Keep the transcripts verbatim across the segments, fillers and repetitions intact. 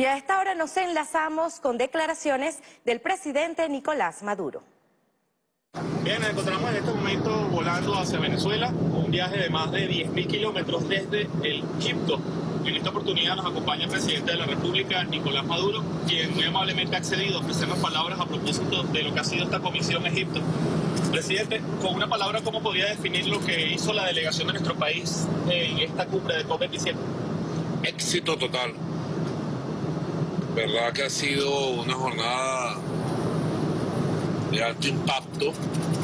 Y a esta hora nos enlazamos con declaraciones del presidente Nicolás Maduro. Bien, nos encontramos en este momento volando hacia Venezuela, un viaje de más de diez mil kilómetros desde el Egipto. En esta oportunidad nos acompaña el presidente de la República, Nicolás Maduro, quien muy amablemente ha accedido a ofrecernos palabras a propósito de lo que ha sido esta comisión Egipto. Presidente, con una palabra, ¿cómo podría definir lo que hizo la delegación de nuestro país en esta cumbre de COP veintisiete? Éxito total. Verdad que ha sido una jornada de alto impacto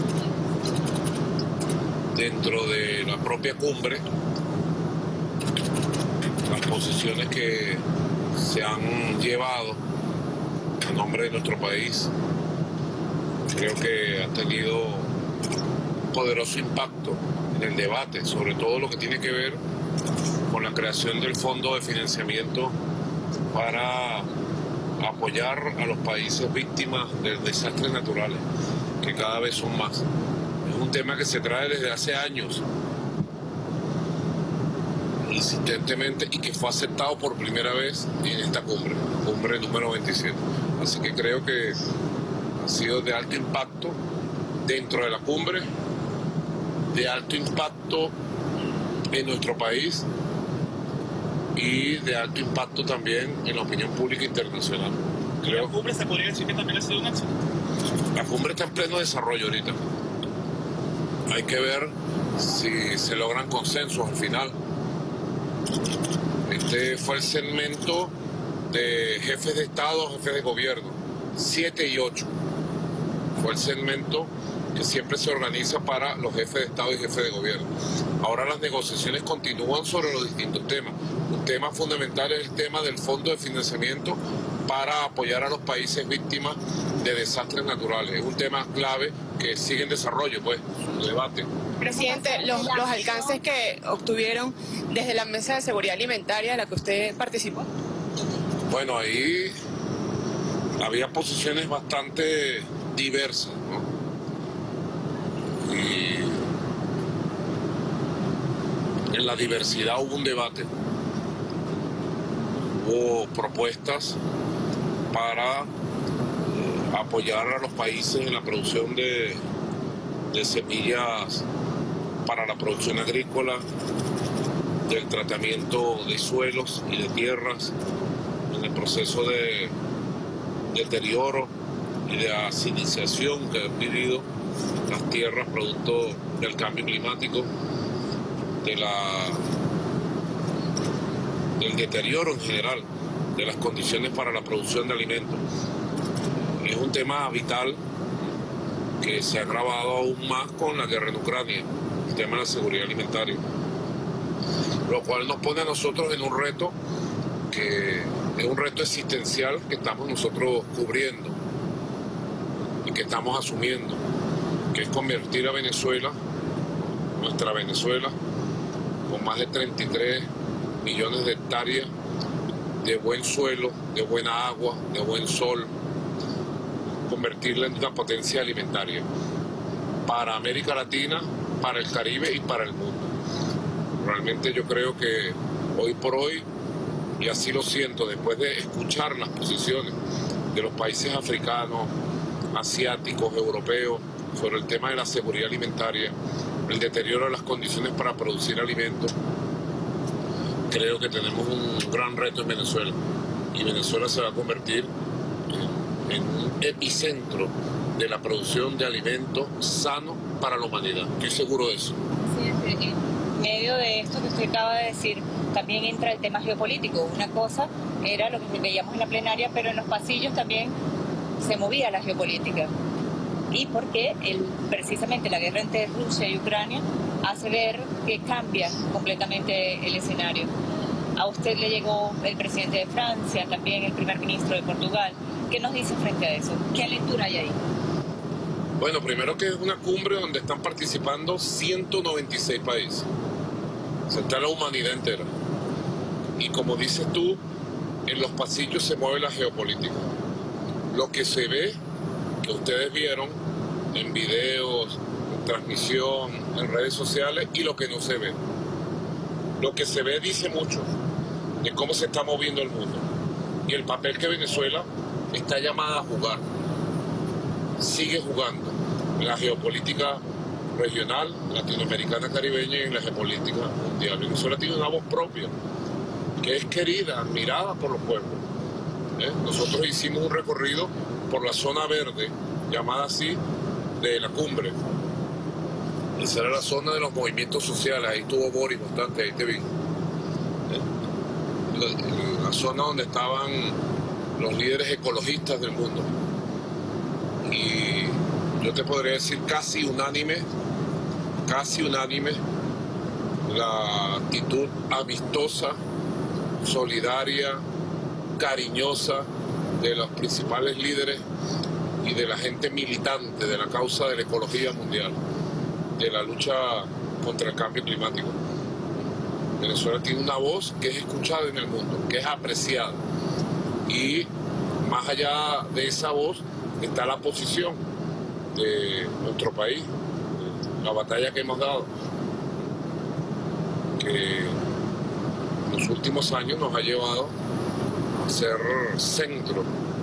dentro de la propia cumbre. Las posiciones que se han llevado a nombre de nuestro país creo que han tenido un poderoso impacto en el debate, sobre todo lo que tiene que ver con la creación del Fondo de Financiamiento para apoyar a los países víctimas de desastres naturales, que cada vez son más. Es un tema que se trae desde hace años, insistentemente, y que fue aceptado por primera vez en esta cumbre, cumbre número veintisiete. Así que creo que ha sido de alto impacto dentro de la cumbre, de alto impacto en nuestro país y de alto impacto también en la opinión pública internacional. Creo ¿La cumbre se podría decir que también ha sido un éxito? La cumbre está en pleno desarrollo ahorita. Hay que ver si se logran consensos al final. Este fue el segmento de jefes de Estado, jefes de gobierno, siete y ocho. Fue el segmento que siempre se organiza para los jefes de Estado y jefes de gobierno. Ahora las negociaciones continúan sobre los distintos temas. Un tema fundamental es el tema del Fondo de Financiamiento para apoyar a los países víctimas de desastres naturales. Es un tema clave que sigue en desarrollo, pues, su debate. Presidente, los, los alcances que obtuvieron desde la Mesa de Seguridad Alimentaria de la que usted participó. Bueno, ahí había posiciones bastante diversas, ¿no? Y en la diversidad hubo un debate, hubo propuestas para apoyar a los países en la producción de, de semillas para la producción agrícola, del tratamiento de suelos y de tierras, en el proceso de deterioro y de acidización que han vivido las tierras producto del cambio climático, de la, del deterioro en general de las condiciones para la producción de alimentos. Es un tema vital que se ha agravado aún más con la guerra en Ucrania, el tema de la seguridad alimentaria, lo cual nos pone a nosotros en un reto que es un reto existencial que estamos nosotros cubriendo y que estamos asumiendo, que es convertir a Venezuela, nuestra Venezuela, con más de treinta y tres millones de hectáreas de buen suelo, de buena agua, de buen sol, convertirla en una potencia alimentaria para América Latina, para el Caribe y para el mundo. Realmente yo creo que hoy por hoy, y así lo siento después de escuchar las posiciones de los países africanos, asiáticos, europeos, sobre el tema de la seguridad alimentaria, el deterioro de las condiciones para producir alimentos, creo que tenemos un gran reto en Venezuela, y Venezuela se va a convertir en, en un epicentro de la producción de alimentos sanos para la humanidad. Estoy seguro de eso. Presidente, en medio de esto que usted acaba de decir, también entra el tema geopolítico. Una cosa era lo que veíamos en la plenaria, pero en los pasillos también se movía la geopolítica. Y porque el, precisamente la guerra entre Rusia y Ucrania hace ver que cambia completamente el escenario. A usted le llegó el presidente de Francia, también el primer ministro de Portugal. ¿Qué nos dice frente a eso? ¿Qué lectura hay ahí? Bueno, primero que es una cumbre donde están participando ciento noventa y seis países. O sea, está la humanidad entera. Y como dices tú, en los pasillos se mueve la geopolítica. Lo que se ve, que ustedes vieron en videos, en transmisión, en redes sociales, y lo que no se ve. Lo que se ve dice mucho de cómo se está moviendo el mundo. y el papel que Venezuela está llamada a jugar, sigue jugando en la geopolítica regional, latinoamericana, caribeña y en la geopolítica mundial. Venezuela tiene una voz propia, que es querida, admirada por los pueblos. ¿Eh? Nosotros hicimos un recorrido por la zona verde, llamada así, de la cumbre. Esa era la zona de los movimientos sociales, ahí estuvo Boris bastante, ahí te vi. ¿Eh? La, la zona donde estaban los líderes ecologistas del mundo. Y yo te podría decir casi unánime, casi unánime, la actitud amistosa, solidaria, cariñosa de los principales líderes y de la gente militante de la causa de la ecología mundial, de la lucha contra el cambio climático. Venezuela tiene una voz que es escuchada en el mundo, que es apreciada. Y más allá de esa voz está la posición de nuestro país, la batalla que hemos dado, que en los últimos años nos ha llevado a ser centro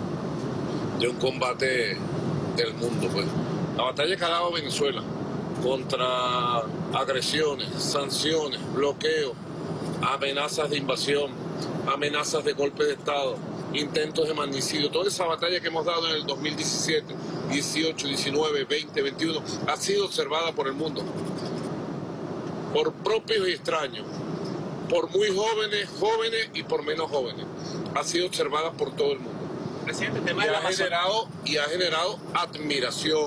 de un combate del mundo, pues. La batalla que ha dado Venezuela contra agresiones, sanciones, bloqueos, amenazas de invasión, amenazas de golpe de Estado, intentos de magnicidio, toda esa batalla que hemos dado en el dos mil diecisiete, dieciocho, diecinueve, veinte, veintiuno, ha sido observada por el mundo, por propios y extraños, por muy jóvenes, jóvenes y por menos jóvenes. Ha sido observada por todo el mundo. Presidente, el tema Y de la ha Amazon- generado, y ha generado admiración,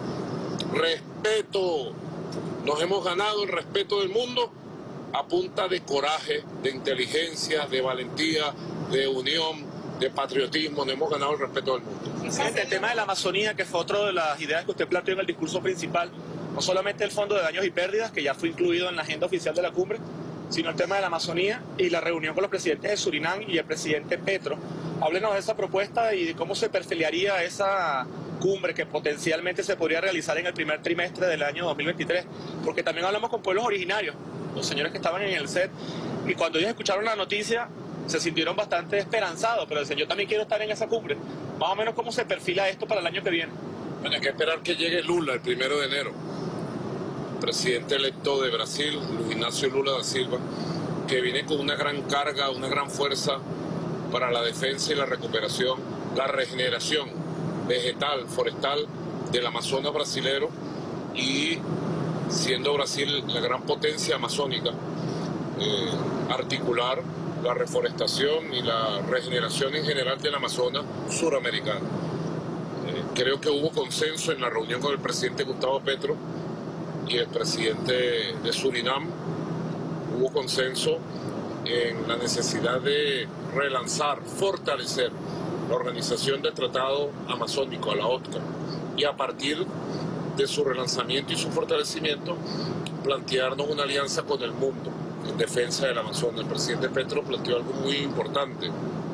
respeto. Nos hemos ganado el respeto del mundo a punta de coraje, de inteligencia, de valentía, de unión, de patriotismo. Nos hemos ganado el respeto del mundo. Presidente, el tema de la Amazonía, que fue otra de las ideas que usted planteó en el discurso principal, no solamente el Fondo de Daños y Pérdidas, que ya fue incluido en la agenda oficial de la cumbre, sino el tema de la Amazonía y la reunión con los presidentes de Surinam y el presidente Petro. Háblenos de esa propuesta y de cómo se perfilaría esa cumbre que potencialmente se podría realizar en el primer trimestre del año dos mil veintitrés, porque también hablamos con pueblos originarios, los señores que estaban en el set, y cuando ellos escucharon la noticia se sintieron bastante esperanzados, pero decían, yo también quiero estar en esa cumbre. Más o menos, ¿cómo se perfila esto para el año que viene? Bueno, hay que esperar que llegue Lula el primero de enero, presidente electo de Brasil, Luis Ignacio Lula da Silva, que viene con una gran carga, una gran fuerza para la defensa y la recuperación, la regeneración vegetal, forestal del Amazonas brasilero, y siendo Brasil la gran potencia amazónica, eh, articular la reforestación y la regeneración en general del Amazonas suramericano. Eh, creo que hubo consenso en la reunión con el presidente Gustavo Petro y el presidente de Surinam. Hubo consenso en la necesidad de relanzar, fortalecer la organización del Tratado Amazónico, a la O T C A, y a partir de su relanzamiento y su fortalecimiento plantearnos una alianza con el mundo en defensa del Amazonas. El presidente Petro planteó algo muy importante,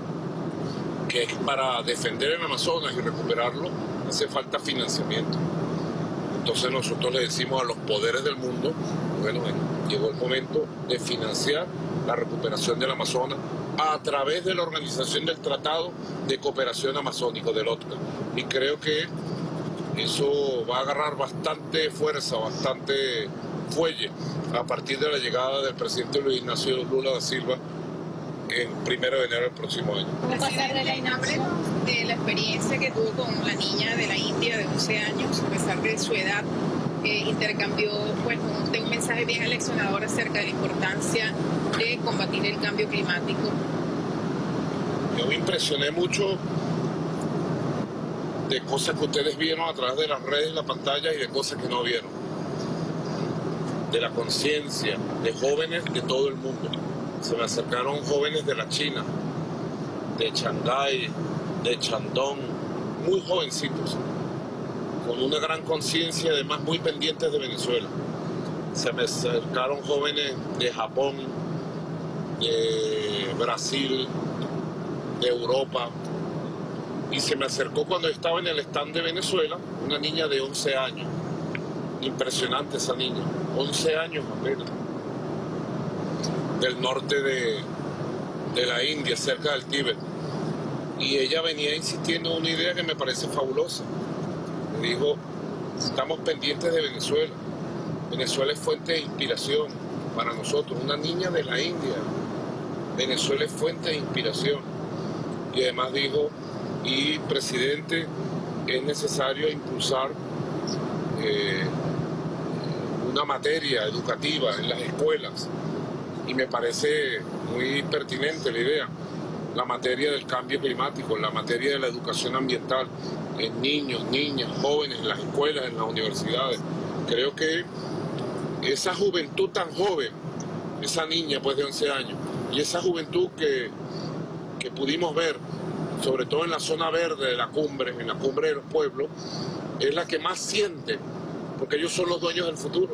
que es para defender el Amazonas y recuperarlo hace falta financiamiento. Entonces nosotros le decimos a los poderes del mundo, bueno, bueno, llegó el momento de financiar la recuperación del Amazonas a través de la organización del Tratado de Cooperación Amazónico, del O T C A. Y creo que eso va a agarrar bastante fuerza, bastante fuelle a partir de la llegada del presidente Luis Ignacio Lula da Silva en primero de enero del próximo año. Presidente, háblenos de la experiencia que tuvo con la niña de la India de once años, a pesar de su edad, eh, intercambió pues, un, un mensaje bien aleccionador acerca de la importancia de combatir el cambio climático. Yo me impresioné mucho de cosas que ustedes vieron a través de las redes, la pantalla, y de cosas que no vieron. De la conciencia de jóvenes de todo el mundo. Se me acercaron jóvenes de la China, de Shanghái, de Shandong, muy jovencitos, con una gran conciencia, además muy pendientes de Venezuela. Se me acercaron jóvenes de Japón, de Brasil, de Europa, y se me acercó cuando estaba en el stand de Venezuela una niña de once años. Impresionante esa niña, once años apenas, del norte de, de la India, cerca del Tíbet. y ella venía insistiendo en una idea que me parece fabulosa. Me dijo, estamos pendientes de Venezuela. Venezuela es fuente de inspiración para nosotros, una niña de la India. Venezuela es fuente de inspiración. Y además dijo, y presidente, es necesario impulsar eh, una materia educativa en las escuelas. Y me parece muy pertinente la idea. La materia del cambio climático, la materia de la educación ambiental en niños, niñas, jóvenes, en las escuelas, en las universidades. Creo que esa juventud tan joven, esa niña pues de once años, y esa juventud que, que pudimos ver, sobre todo en la zona verde de la cumbre, en la cumbre de los pueblos, es la que más siente, porque ellos son los dueños del futuro.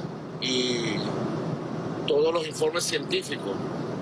Y todos los informes científicos,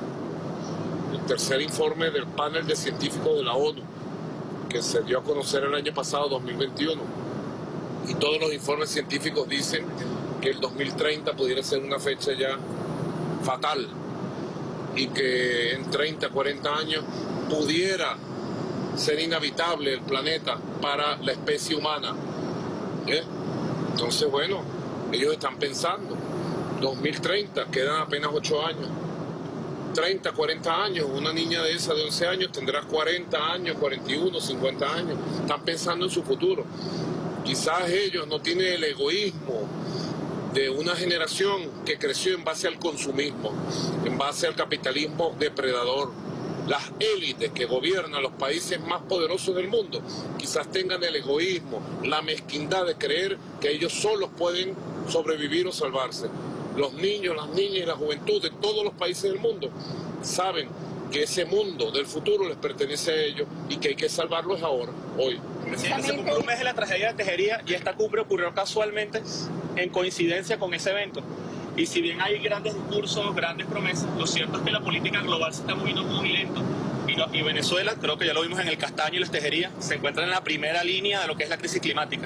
el tercer informe del panel de científicos de la ONU, que se dio a conocer el año pasado, dos mil veintiuno, y todos los informes científicos dicen que el dos mil treinta pudiera ser una fecha ya fatal y que en treinta, cuarenta años pudiera ser inhabitable el planeta para la especie humana. ¿Eh? Entonces, bueno, ellos están pensando, dos mil treinta, quedan apenas ocho años. treinta, cuarenta años, una niña de esa de once años tendrá cuarenta años, cuarenta y uno, cincuenta años. Están pensando en su futuro. Quizás ellos no tienen el egoísmo de una generación que creció en base al consumismo, en base al capitalismo depredador. Las élites que gobiernan los países más poderosos del mundo quizás tengan el egoísmo, la mezquindad de creer que ellos solos pueden sobrevivir o salvarse. Los niños, las niñas y la juventud de todos los países del mundo saben que ese mundo del futuro les pertenece a ellos y que hay que salvarlos ahora, hoy. Presidente, se cumple un mes de la tragedia de Tejería y esta cumbre ocurrió casualmente en coincidencia con ese evento. Y si bien hay grandes discursos, grandes promesas, lo cierto es que la política global se está moviendo muy lento. Y, no, y Venezuela, creo que ya lo vimos en el Castaño y las Tejerías, se encuentra en la primera línea de lo que es la crisis climática.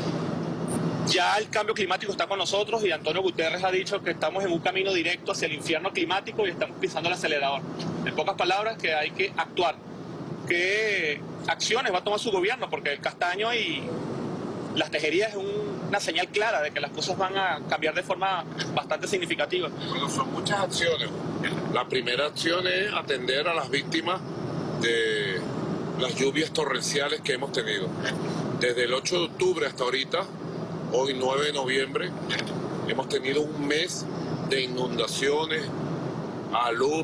Ya el cambio climático está con nosotros y Antonio Guterres ha dicho que estamos en un camino directo hacia el infierno climático y estamos pisando el acelerador. En pocas palabras, que hay que actuar. ¿Qué acciones va a tomar su gobierno? Porque el Castaño y las Tejerías es un, una señal clara de que las cosas van a cambiar de forma bastante significativa. Bueno, son muchas acciones. La primera acción es atender a las víctimas de las lluvias torrenciales que hemos tenido. Desde el ocho de octubre hasta ahorita, hoy nueve de noviembre, hemos tenido un mes de inundaciones, alud,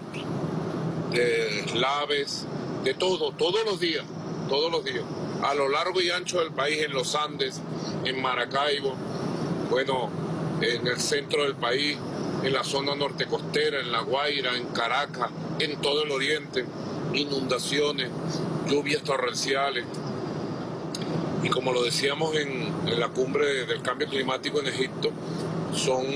de deslaves, de todo, todos los días, todos los días, a lo largo y ancho del país, en los Andes, en Maracaibo, bueno, en el centro del país, en la zona norte costera, en La Guaira, en Caracas, en todo el oriente, inundaciones, lluvias torrenciales. Y como lo decíamos en, en la cumbre del cambio climático en Egipto, son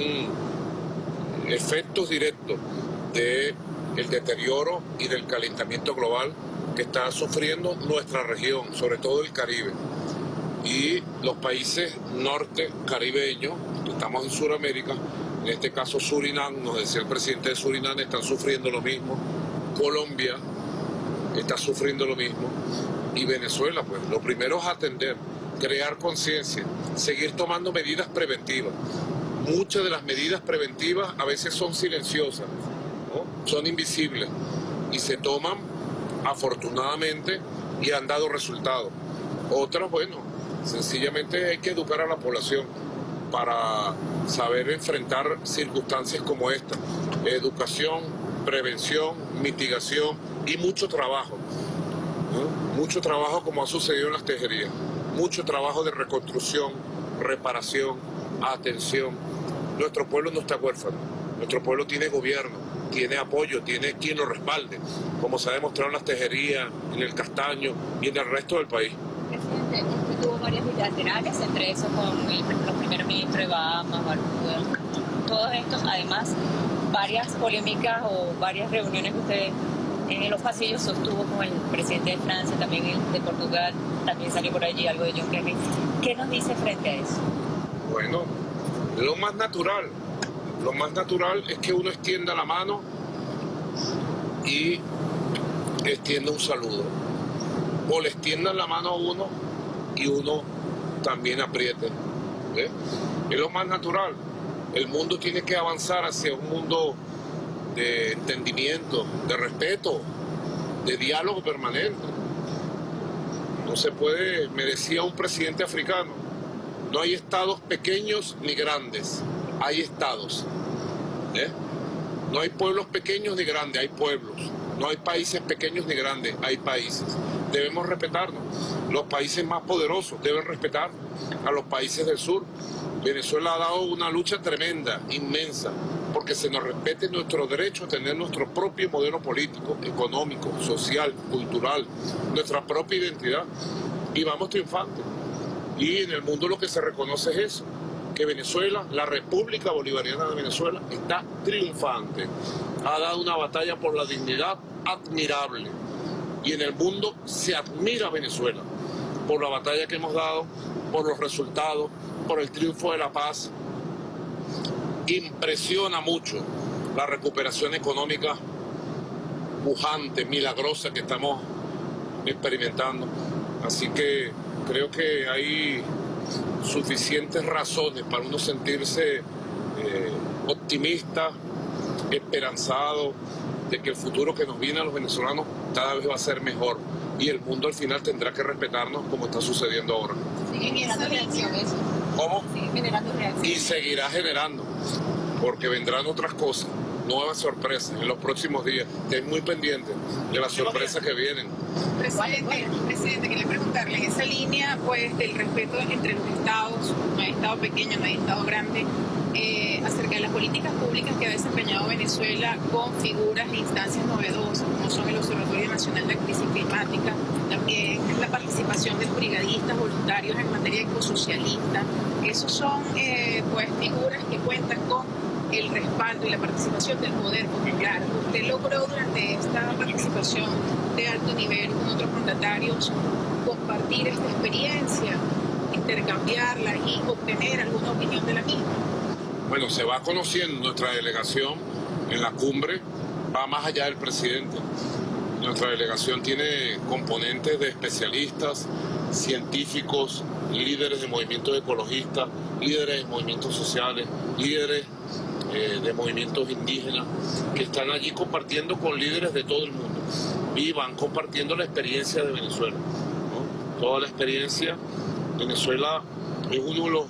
efectos directos del deterioro y del calentamiento global que está sufriendo nuestra región, sobre todo el Caribe. Y los países norte caribeños, estamos en Sudamérica, en este caso Surinam, nos decía el presidente de Surinam, están sufriendo lo mismo. Colombia está sufriendo lo mismo. Y Venezuela, pues lo primero es atender, crear conciencia, seguir tomando medidas preventivas. Muchas de las medidas preventivas a veces son silenciosas, ¿no? Son invisibles y se toman afortunadamente y han dado resultados. Otras, bueno, sencillamente hay que educar a la población para saber enfrentar circunstancias como esta. Educación, prevención, mitigación y mucho trabajo. ¿No? Mucho trabajo como ha sucedido en las Tejerías, mucho trabajo de reconstrucción, reparación, atención. Nuestro pueblo no está huérfano, nuestro pueblo tiene gobierno, tiene apoyo, tiene quien lo respalde, como se ha demostrado en las Tejerías, en el Castaño y en el resto del país. Presidente, usted tuvo varios bilaterales, entre esos con el, los primeros ministros de Bahamas, Barbuda, todos estos, además, varias polémicas o varias reuniones que usted en los pasillos sostuvo con el presidente de Francia, también el de Portugal, también salió por allí algo de John Kerry. ¿Qué nos dice frente a eso? Bueno, lo más natural, lo más natural es que uno extienda la mano y extienda un saludo. o les tiendan la mano a uno y uno también apriete. ¿Eh? Es lo más natural. El mundo tiene que avanzar hacia un mundo de entendimiento, de respeto, de diálogo permanente. No se puede, me decía un presidente africano, no hay estados pequeños ni grandes, hay estados. ¿Eh? No hay pueblos pequeños ni grandes, hay pueblos. No hay países pequeños ni grandes, hay países. Debemos respetarnos. Los países más poderosos deben respetar a los países del sur. Venezuela ha dado una lucha tremenda, inmensa, porque se nos respete nuestro derecho a tener nuestro propio modelo político, económico, social, cultural, nuestra propia identidad. Y vamos triunfantes. Y en el mundo lo que se reconoce es eso, que Venezuela, la República Bolivariana de Venezuela, está triunfante. Ha dado una batalla por la dignidad admirable. Y en el mundo se admira a Venezuela por la batalla que hemos dado, por los resultados, por el triunfo de la paz. Impresiona mucho la recuperación económica pujante, milagrosa que estamos experimentando. Así que creo que hay suficientes razones para uno sentirse eh, optimista, esperanzado de que el futuro que nos viene a los venezolanos cada vez va a ser mejor y el mundo al final tendrá que respetarnos como está sucediendo ahora. Sigue generando reacción eso. ¿Cómo? Sigue generando reacción. Y seguirá generando, porque vendrán otras cosas, nuevas sorpresas en los próximos días. Estén muy pendientes de las sorpresas que vienen. Presidente, presidente, quería preguntarle, en esa línea pues del respeto entre los estados, no hay estado pequeño, no hay estado grande, eh, acerca de las políticas públicas que ha desempeñado Venezuela con figuras e instancias novedosas, como son el Observatorio Nacional de Crisis Climática, también la participación de brigadistas voluntarios en materia ecosocialista. Esos son eh, pues figuras que cuentan con el respaldo y la participación del poder, porque claro, usted logró durante esta participación de alto nivel con otros mandatarios compartir esta experiencia, intercambiarla y obtener alguna opinión de la misma. Bueno, se va conociendo nuestra delegación en la cumbre, va más allá del presidente. Nuestra delegación tiene componentes de especialistas, científicos, líderes de movimientos ecologistas, líderes de movimientos sociales, líderes eh, de movimientos indígenas, que están allí compartiendo con líderes de todo el mundo y van compartiendo la experiencia de Venezuela, ¿no? Toda la experiencia. Venezuela es uno de los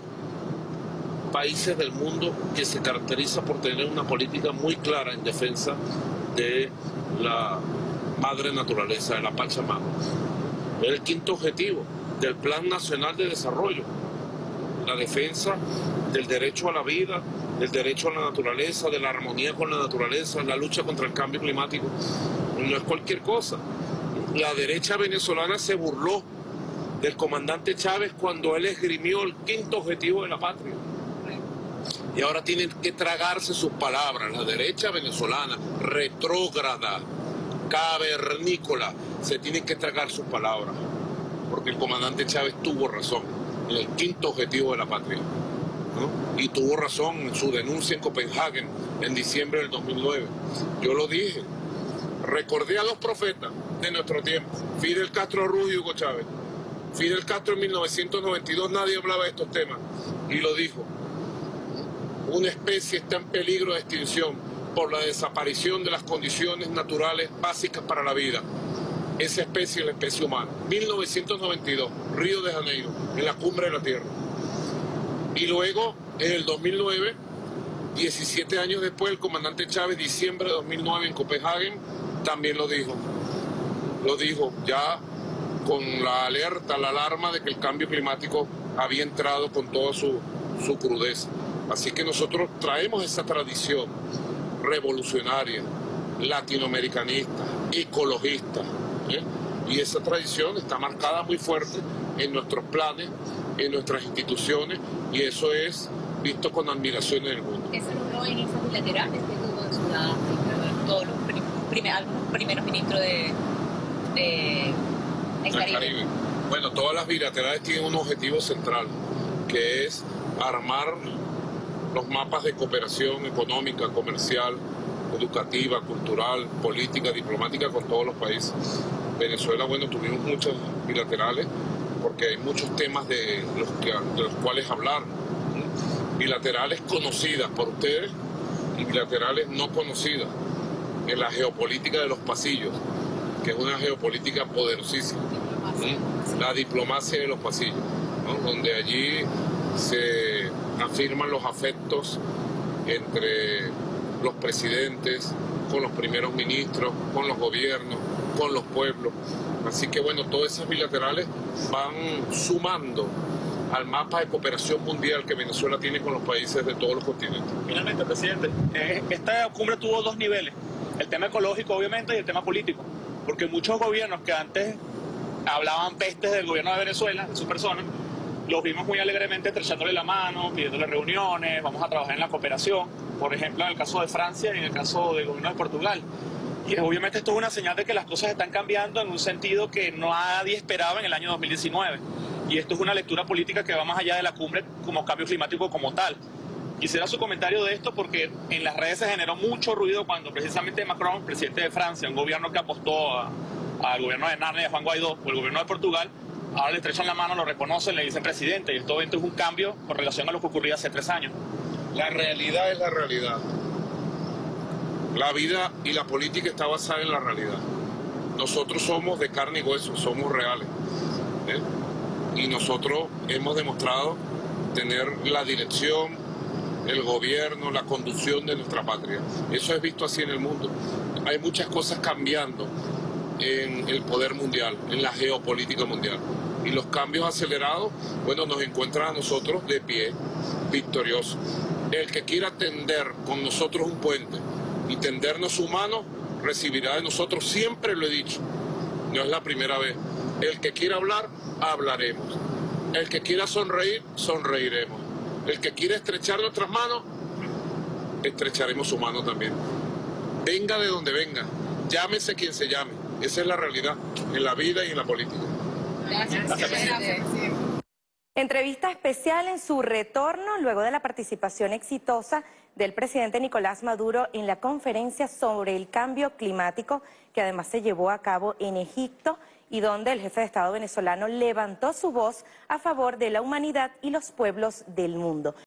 países del mundo que se caracteriza por tener una política muy clara en defensa de la madre naturaleza, de la Pachamama. Es el quinto objetivo del Plan Nacional de Desarrollo, la defensa del derecho a la vida, del derecho a la naturaleza, de la armonía con la naturaleza, la lucha contra el cambio climático. No es cualquier cosa. La derecha venezolana se burló del comandante Chávez cuando él esgrimió el quinto objetivo de la patria. Y ahora tienen que tragarse sus palabras. La derecha venezolana, retrógrada, cavernícola, se tienen que tragar sus palabras. Porque el comandante Chávez tuvo razón en el quinto objetivo de la patria, ¿no? Y tuvo razón en su denuncia en Copenhague en diciembre del dos mil nueve. Yo lo dije. Recordé a los profetas de nuestro tiempo. Fidel Castro Ruz y Hugo Chávez. Fidel Castro en mil novecientos noventa y dos nadie hablaba de estos temas. Y lo dijo. Una especie está en peligro de extinción por la desaparición de las condiciones naturales básicas para la vida. Esa especie es la especie humana. mil novecientos noventa y dos, Río de Janeiro, en la cumbre de la Tierra. Y luego, en el dos mil nueve, diecisiete años después, el comandante Chávez, diciembre de dos mil nueve, en Copenhague, también lo dijo. Lo dijo ya con la alerta, la alarma de que el cambio climático había entrado con toda su, su crudeza. Así que nosotros traemos esa tradición revolucionaria, latinoamericanista, ecologista, ¿eh? Y esa tradición está marcada muy fuerte en nuestros planes, en nuestras instituciones, y eso es visto con admiración en el mundo. Eso logró en esas bilaterales que tuvo en Sudáfrica, todos los prim primer, algunos primeros ministros de, de, de Caribe. Caribe. Bueno, todas las bilaterales tienen un objetivo central, que es armar los mapas de cooperación económica, comercial, educativa, cultural, política, diplomática con todos los países. Venezuela, bueno, tuvimos muchos bilaterales porque hay muchos temas de los, que, de los cuales hablar. Bilaterales conocidas por ustedes y bilaterales no conocidas en la geopolítica de los pasillos, que es una geopolítica poderosísima. La diplomacia de los pasillos, ¿no? Donde allí se afirman los afectos entre los presidentes, con los primeros ministros, con los gobiernos, con los pueblos. Así que bueno, todas esas bilaterales van sumando al mapa de cooperación mundial que Venezuela tiene con los países de todos los continentes. Finalmente, presidente, eh, esta cumbre tuvo dos niveles, el tema ecológico obviamente y el tema político, porque muchos gobiernos que antes hablaban pestes del gobierno de Venezuela, de sus personas, los vimos muy alegremente estrechándole la mano, pidiéndole reuniones, vamos a trabajar en la cooperación, por ejemplo en el caso de Francia y en el caso del gobierno de Portugal. Y obviamente esto es una señal de que las cosas están cambiando en un sentido que nadie esperaba en el año dos mil diecinueve. Y esto es una lectura política que va más allá de la cumbre como cambio climático como tal. Quisiera su comentario de esto porque en las redes se generó mucho ruido cuando precisamente Macron, presidente de Francia, un gobierno que apostó a, al gobierno de Narnia de Juan Guaidó, o el gobierno de Portugal, ahora le estrechan la mano, lo reconocen, le dicen presidente. Y esto es un cambio con relación a lo que ocurría hace tres años. La realidad es la realidad. La vida y la política está basada en la realidad. Nosotros somos de carne y hueso, somos reales. ¿eh? Y nosotros hemos demostrado tener la dirección, el gobierno, la conducción de nuestra patria. Eso es visto así en el mundo. Hay muchas cosas cambiando en el poder mundial, en la geopolítica mundial. Y los cambios acelerados, bueno, nos encuentran a nosotros de pie, victoriosos. El que quiera tender con nosotros un puente y tendernos su mano, recibirá de nosotros, siempre lo he dicho, no es la primera vez. El que quiera hablar, hablaremos. El que quiera sonreír, sonreiremos. El que quiera estrechar nuestras manos, estrecharemos su mano también. Venga de donde venga, llámese quien se llame. Esa es la realidad en la vida y en la política. Gracias, presidente. Entrevista especial en su retorno luego de la participación exitosa del presidente Nicolás Maduro en la conferencia sobre el cambio climático que además se llevó a cabo en Egipto y donde el jefe de Estado venezolano levantó su voz a favor de la humanidad y los pueblos del mundo.